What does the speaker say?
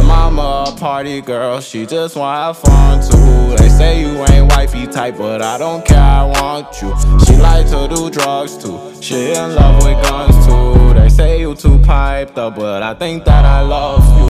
mama a party girl, she just wanna have fun too. They say you ain't wifey type, but I don't care, I want you. She like to do drugs too, she in love with guns too. They say you too piped up, but I think that I love you.